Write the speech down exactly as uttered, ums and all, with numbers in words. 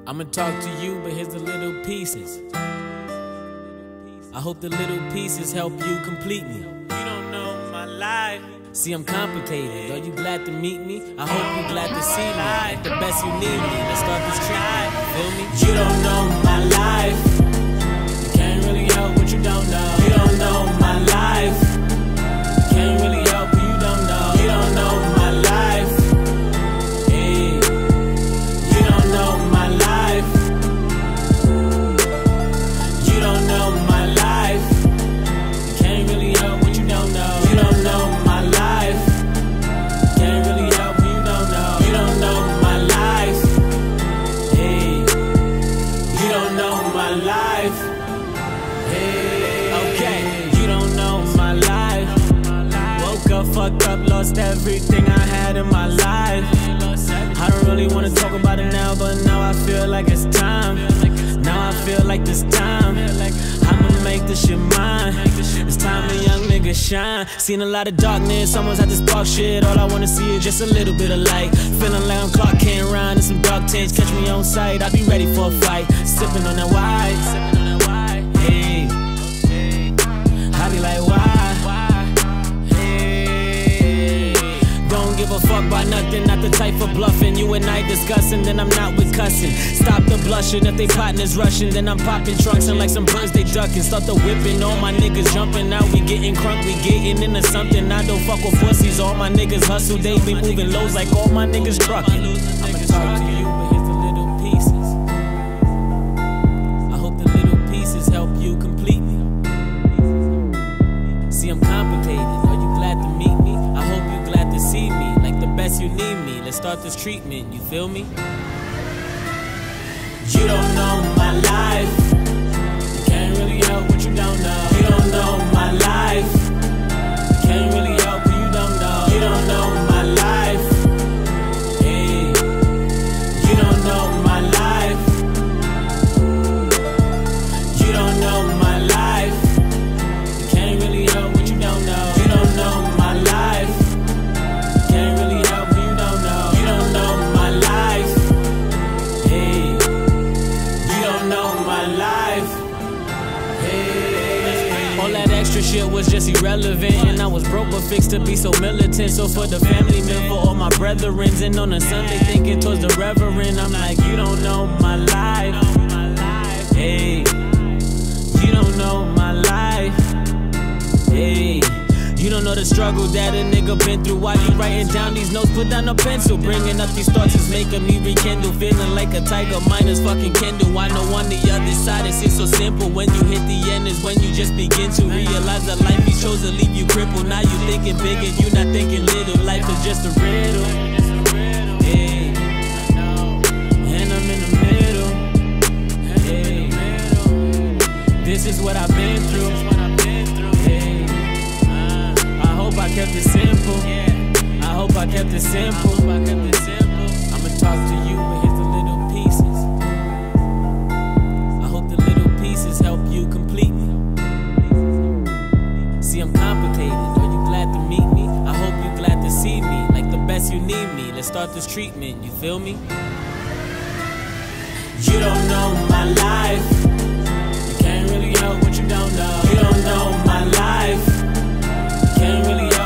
I'ma talk to you, but here's the little pieces. I hope the little pieces help you complete me. You don't know my life. See, I'm complicated. Are you glad to meet me? I hope you're glad to see me. Like the best you need me. Let's start this try. Feel me? You don't know my life. You can't really help what you don't know. You don't know my life. You can't really help what you don't know. You don't know my life. Hey, you don't know my life. You don't know my life. You can't really help what you don't know. You don't know my life. You can't really help what you don't know. You don't know my life. Hey, you don't know my life. Hey, okay, you don't know my life. Woke up, fucked up, lost everything I had in my life. I don't really wanna talk about it now, but now I feel like it's time. Now I feel like this time I'ma make this shit mine. It's time a young nigga shine. Seen a lot of darkness, almost had to spark shit. All I wanna see is just a little bit of light. Feeling like I'm Clark Kent Ryan in some dark tints. Catch me on sight, I'll be ready for a fight. Sipping on that white. Hey, I be like, why? Don't give a fuck about nothing, not the type for bluffing. You and I discussing, then I'm not with cussing. Stop the blushing, if they partners rushing, then I'm popping trunks and like some birds they ducking. Start the whipping, all my niggas jumping out. We getting crunk, we getting into something. I don't fuck with pussies, all my niggas hustle. They be moving lows like all my niggas trucking. I'ma talk to you, but here's the little pieces. I hope the little pieces help you complete me. See, I'm complicated. Are you glad to meet me? I hope you're glad to see me. Like the best you need me. Let's start this treatment, you feel me? You don't know my life. You can't really help what you don't know. You don't know my life. You can't really help what you don't know. You don't know my life. Hey, you don't know my life. You don't know my life. You can't really help what you don't know. You don't know my life. You can't really help what you don't know. You don't know my life. Hey, you don't know my life. Hey, all that extra shit was just irrelevant. And I was broke but fixed to be so militant. So for the family men, for all my brethrens. And on a Sunday thinking towards the reverend, I'm like, you don't know my life. Hey, you don't know my life. Hey, you don't know the struggle that a nigga been through. While you writing down these notes, put down a pencil. Bringing up these thoughts is making me rekindle. Feeling like a tiger, mine is fucking Kendall. I know on the other side it's so simple. When you hit the end is when you just begin to realize that life he chose to leave you crippled. Now you thinking big and you not thinking little. Life is just a riddle. Hey, and I'm in the middle. Hey, this is what I've been through. I hope I kept it simple. I hope I kept it simple. I'ma talk to you, but here's the little pieces. I hope the little pieces help you complete me. See, I'm complicated. Are you glad to meet me? I hope you're glad to see me. Like the best you need me. Let's start this treatment, you feel me? You don't know my life. You can't really help what you don't know. You don't know my life. Can't really